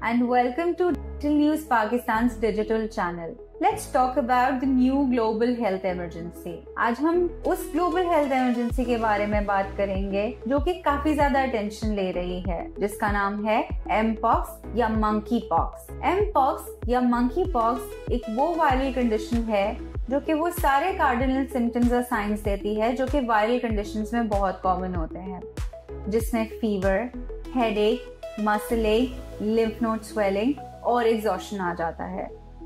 and welcome to Digital News Pakistan's digital channel. Let's talk about the new global health emergency. आज हम उस global health emergency के बारे में बात करेंगे जो कि काफी ज्यादा attention ले रही है, जिसका नाम है mpox या monkeypox. mpox या monkeypox एक वो वायरल कंडीशन है जो कि वो सारे कार्डिनल सिम्टम्स और साइंस देती है जो कि वायरल कंडीशंस में बहुत कॉमन होते हैं, जिसमें fever, headache, muscle ache, lymph node swelling और एग्जॉशन आ जाता है.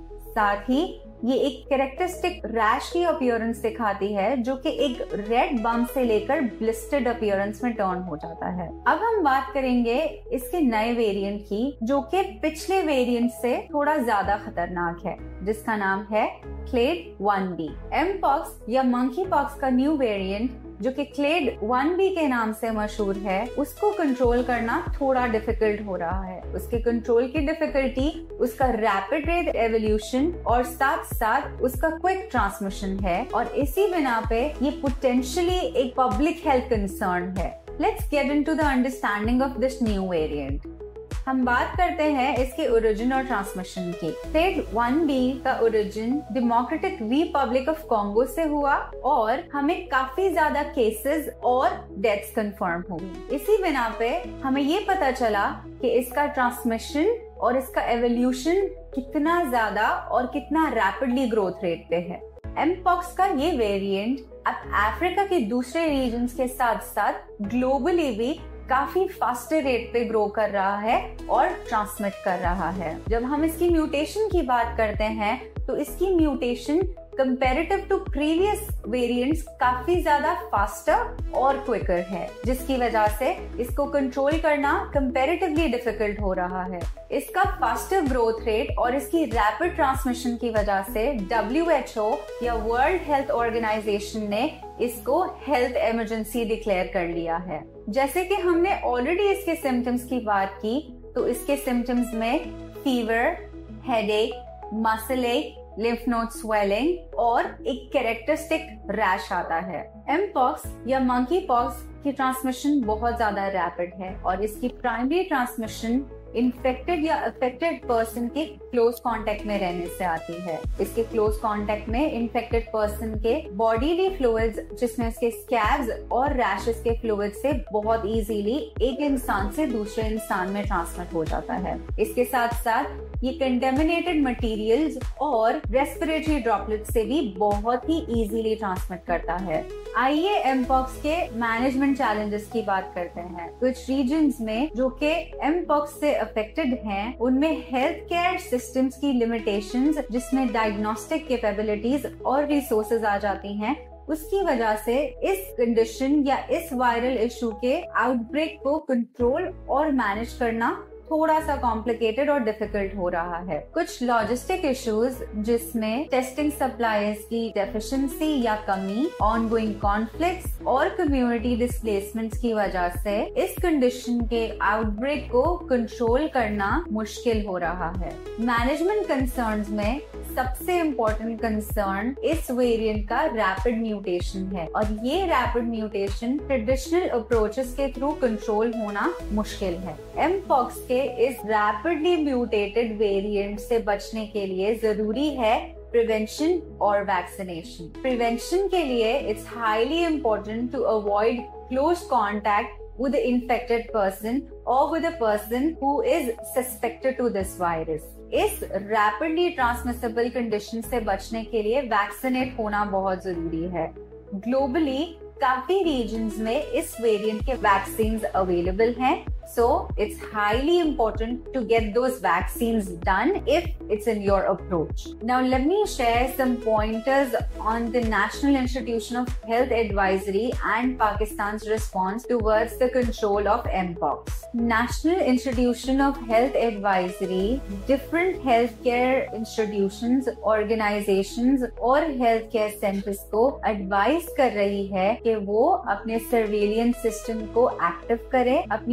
साथ ही ये एक कैरेक्टरिस्टिक रैश की अपीयरेंस दिखाती है जो कि एक रेड बम्प से लेकर ब्लिस्टर्ड अपीयरेंस में टर्न हो जाता है. अब हम बात करेंगे इसके नए वेरिएंट की जो कि पिछले वेरिएंट से थोड़ा ज्यादा खतरनाक है, जिसका नाम है क्लेड 1b. mpox या monkeypox का न्यू वेरिएंट जो कि क्लेड 1b के नाम से मशहूर है, उसको कंट्रोल करना थोड़ा डिफिकल्ट हो रहा है. उसके कंट्रोल की डिफिकल्टी उसका रैपिड रेट एवोल्यूशन और साथ साथ उसका क्विक ट्रांसमिशन है, और इसी बिना पे ये पोटेंशियली एक पब्लिक हेल्थ कंसर्न है. Let's get into the understanding of this new variant. हम बात करते हैं इसके ओरिजिन और ट्रांसमिशन की. क्लेड 1b का origin Democratic Republic of Congo से हुआ और हमें काफी ज्यादा केसेस और डेथ्स कंफर्म हुई. इसी बिना पे हमें ये पता चला कि इसका ट्रांसमिशन और इसका एवोल्यूशन कितना ज्यादा और कितना रैपिडली ग्रोथ रेट पे है. mpox का ये वेरिएंट अब अफ्रीका के दूसरे रीजन्स के साथ साथ ग्लोबली भी काफी फास्टर रेट पे ग्रो कर रहा है और ट्रांसमिट कर रहा है. जब हम इसकी म्यूटेशन की बात करते हैं तो इसकी mutation comparative to previous variants काफी ज्यादा फास्टर और क्विकर है, जिसकी वजह से इसको कंट्रोल करना कंपैरेटिवली डिफिकल्ट हो रहा है. इसका फास्टर ग्रोथ रेट और इसकी रैपिड ट्रांसमिशन की वजह से WHO या वर्ल्ड हेल्थ ऑर्गेनाइजेशन ने इसको हेल्थ इमरजेंसी डिक्लेयर कर लिया है. जैसे कि हमने ऑलरेडी इसके सिम्टम्स की बात की, तो इसके सिम्टम्स में fever, headache, muscle ache, lymph node swelling और एक कैरेक्टरिस्टिक रैश आता है. mpox या monkeypox की ट्रांसमिशन बहुत ज्यादा रैपिड है और इसकी प्राइमरी ट्रांसमिशन इन्फेक्टेड या अफेक्टेड पर्सन के क्लोज कांटेक्ट में रहने से आती है. इसके क्लोज कांटेक्ट में इन्फेक्टेड पर्सन के बॉडीली फ्लूइड्स, जिसमें इसके स्कैब्स और रैशेस के फ्लूइड से बहुत इजीली एक इंसान से दूसरे इंसान में ट्रांसमिट हो जाता है. इसके साथ साथ ये कंटेमिनेटेड मटेरियल्स और रेस्पिरेटरी ड्रॉपलेट से भी बहुत ही इजीली ट्रांसमिट करता है. आइए mpox के मैनेजमेंट चैलेंजेस की बात करते हैं. कुछ रीजन्स में जो कि mpox से अफेक्टेड हैं, उनमें हेल्थ केयर सिस्टम्स की लिमिटेशंस, जिसमें डायग्नोस्टिक कैपेबिलिटीज और रिसोर्सेज आ जाती हैं, उसकी वजह से इस कंडीशन या इस वायरल इशू के आउटब्रेक को कंट्रोल और मैनेज करना थोड़ा सा कॉम्प्लिकेटेड और डिफिकल्ट हो रहा है. कुछ लॉजिस्टिक इश्यूज, जिसमें टेस्टिंग सप्लाईज की डेफिशिएंसी या कमी, ऑनगोइंग कॉन्फ्लिक्ट्स और कम्युनिटी डिस्प्लेसमेंट्स की वजह से इस कंडीशन के आउटब्रेक को कंट्रोल करना मुश्किल हो रहा है. मैनेजमेंट कंसर्न्स में सबसे इम्पोर्टेंट कंसर्न इस वेरिएंट का रैपिड म्यूटेशन है, और ये रैपिड म्यूटेशन ट्रेडिशनल अप्रोचेस के थ्रू कंट्रोल होना मुश्किल है. mpox के इस रैपिडली म्यूटेटेड वेरिएंट से बचने के लिए जरूरी है प्रिवेंशन और वैक्सीनेशन. प्रिवेंशन के लिए it's highly important to avoid close contact with the infected person or with a person who is suspected to this virus. इस rapidly transmissible condition से बचने के लिए वैक्सीनेट होना बहुत जरूरी है. ग्लोबली काफी रीजन्स में इस वेरिएंट के वैक्सीन्स अवेलेबल हैं, so it's highly important to get those vaccines done if it's in your approach. Now let me share some pointers on the National Institution of Health Advisory and Pakistan's response towards the control of mpox. National Institution of Health Advisory different healthcare institutions, organizations और healthcare centers को advise कर रही है कि वो अपने surveillance system को active करें, अपनी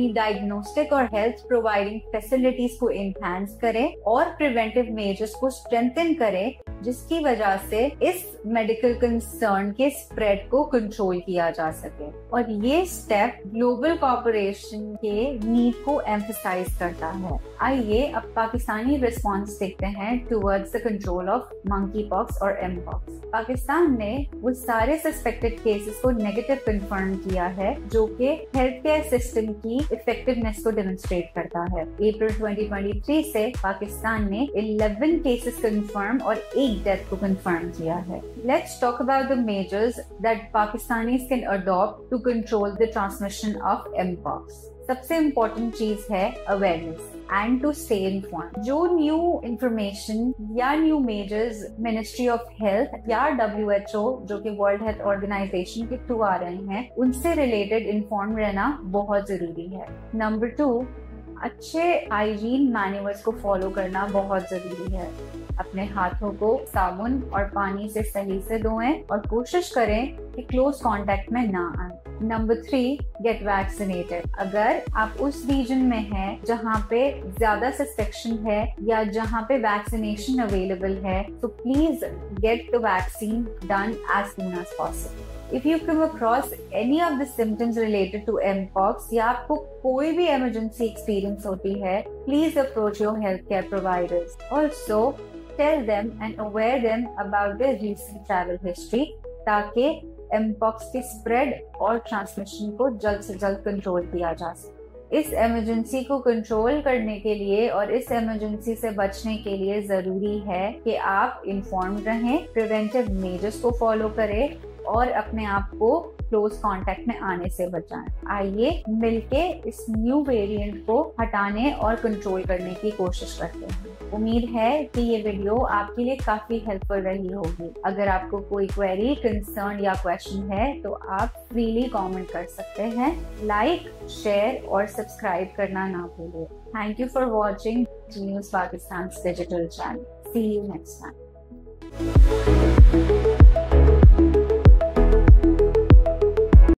डायग्नोस्टिक और हेल्थ प्रोवाइडिंग फैसिलिटीज को एनहांस करें और प्रिवेंटिव मेजर्स को स्ट्रेंथन करें, जिसकी वजह से इस मेडिकल कंसर्न के स्प्रेड को कंट्रोल किया जा सके। और ये स्टेप ग्लोबल कॉर्पोरेशन के नीड को एम्फसाइज करता है। आइए अब पाकिस्तानी रिस्पॉन्स देखते हैं towards the control of monkey pox और एम पॉक्स। पाकिस्तान ने वो सारे सस्पेक्टेड केसेस को नेगेटिव कंफर्म किया है, जो कि हेल्थ केयर सिस्टम की इफेक्टिवनेस को डेमोन्स्ट्रेट करता है। अप्रैल 2023 से पाकिस्तान ने 11 केसेस कंफर्म और 1 डेथ को कंफर्म किया है। Let's talk about the measures that Pakistanis can adopt to control the transmission of mpox. सबसे इम्पोर्टेंट चीज है awareness and to stay informed. जो न्यू इंफॉर्मेशन या new measures ministry of health या WHO, जो कि वर्ल्ड हेल्थ ऑर्गेनाइजेशन के through आ रहे हैं, उनसे रिलेटेड इन्फॉर्म रहना बहुत जरूरी है। नंबर 2, अच्छे हाइजीन मैन्युअल्स को फॉलो करना बहुत जरूरी है। अपने हाथों को साबुन और पानी से सही से धोएं और कोशिश करें कि क्लोज कांटेक्ट में ना आए। Number 3, get vaccinated. अगर आप उस रीजन में हैं जहां पे ज्यादा सस्पेक्शन है या जहां पे वैक्सीनेशन अवेलेबल है, तो please get the vaccine done as soon as possible. If you come across any of the symptoms related to mpox या आपको कोई भी emergency experience होती है, please approach your healthcare providers. Also, tell them and aware them about their recent travel history, ताकि mpox की spread और transmission को जल्द से जल्द कंट्रोल किया जा सके। इस इमरजेंसी को कंट्रोल करने के लिए और इस इमरजेंसी से बचने के लिए जरूरी है कि आप इन्फॉर्म्ड रहें, प्रिवेंटिव मेजर्स को फॉलो करें और अपने आप को क्लोज कांटेक्ट में आने से बचाएं। आइए मिलके इस न्यू वेरिएंट को हटाने और कंट्रोल करने की कोशिश करते हैं। उम्मीद है कि ये वीडियो आपके लिए काफी हेल्पफुल रही होगी। अगर आपको कोई क्वेरी, कंसर्न या क्वेश्चन है तो आप फ्रीली कमेंट कर सकते हैं। लाइक, शेयर और सब्सक्राइब करना ना भूलिए। Thank you for watching news Pakistan digital channel. See you next time.